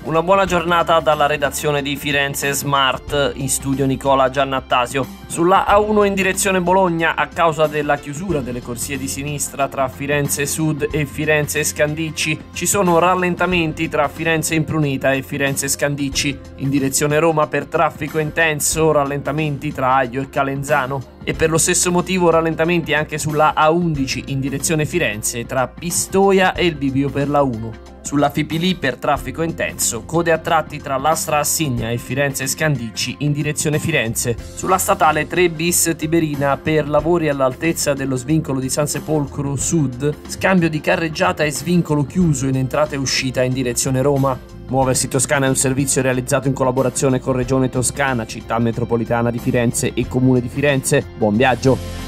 Una buona giornata dalla redazione di Firenze Smart, in studio Nicola Giannattasio. Sulla A1 in direzione Bologna, a causa della chiusura delle corsie di sinistra tra Firenze Sud e Firenze Scandicci, ci sono rallentamenti tra Firenze Imprunita e Firenze Scandicci. In direzione Roma per traffico intenso, rallentamenti tra Aglio e Calenzano. E per lo stesso motivo rallentamenti anche sulla A11 in direzione Firenze tra Pistoia e il bivio per la 1. Sulla Fipili per traffico intenso, code a tratti tra Lastra Assigna e Firenze Scandicci in direzione Firenze. Sulla statale 3 bis Tiberina per lavori all'altezza dello svincolo di San Sepolcro Sud, scambio di carreggiata e svincolo chiuso in entrata e uscita in direzione Roma. Muoversi Toscana è un servizio realizzato in collaborazione con Regione Toscana, Città Metropolitana di Firenze e Comune di Firenze. Buon viaggio!